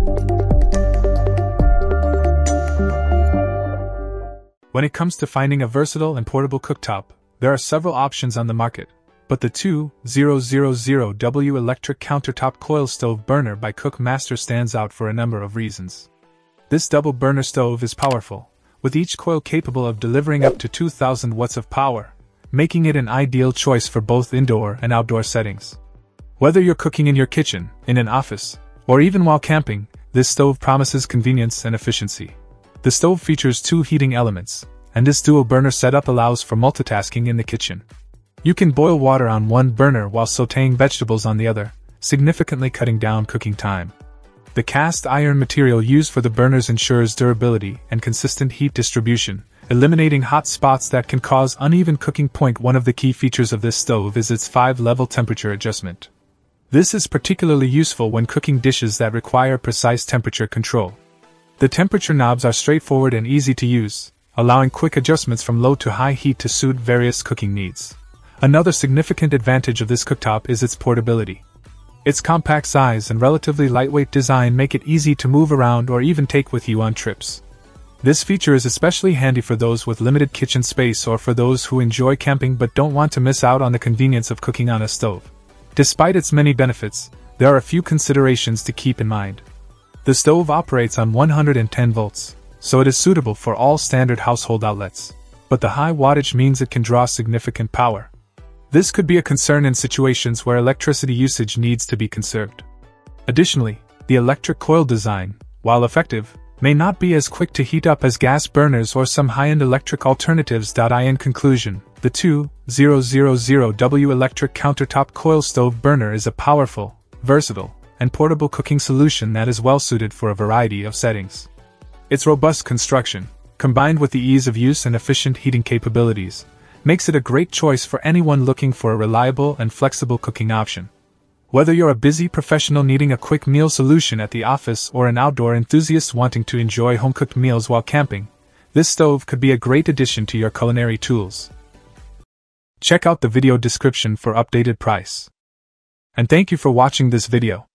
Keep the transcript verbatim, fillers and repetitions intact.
When it comes to finding a versatile and portable cooktop, there are several options on the market, but the two thousand W electric countertop coil stove burner by Cookmaster stands out for a number of reasons. This double burner stove is powerful, with each coil capable of delivering up to two thousand watts of power, making it an ideal choice for both indoor and outdoor settings. Whether you're cooking in your kitchen, in an office, or even while camping, this stove promises convenience and efficiency. The stove features two heating elements, and this dual burner setup allows for multitasking in the kitchen. You can boil water on one burner while sautéing vegetables on the other, significantly cutting down cooking time. The cast iron material used for the burners ensures durability and consistent heat distribution, eliminating hot spots that can cause uneven cooking. Point one of the key features of this stove is its five-level temperature adjustment. This is particularly useful when cooking dishes that require precise temperature control. The temperature knobs are straightforward and easy to use, allowing quick adjustments from low to high heat to suit various cooking needs. Another significant advantage of this cooktop is its portability. Its compact size and relatively lightweight design make it easy to move around or even take with you on trips. This feature is especially handy for those with limited kitchen space or for those who enjoy camping but don't want to miss out on the convenience of cooking on a stove. Despite its many benefits, there are a few considerations to keep in mind. The stove operates on one hundred ten volts, so it is suitable for all standard household outlets, but the high wattage means it can draw significant power. This could be a concern in situations where electricity usage needs to be conserved. Additionally, the electric coil design, while effective, may not be as quick to heat up as gas burners or some high-end electric alternatives. In conclusion, the two thousand W electric countertop coil stove burner is a powerful, versatile, and portable cooking solution that is well suited for a variety of settings. Its robust construction, combined with the ease of use and efficient heating capabilities, makes it a great choice for anyone looking for a reliable and flexible cooking option. Whether you're a busy professional needing a quick meal solution at the office or an outdoor enthusiast wanting to enjoy home-cooked meals while camping, this stove could be a great addition to your culinary tools. Check out the video description for updated price. And thank you for watching this video.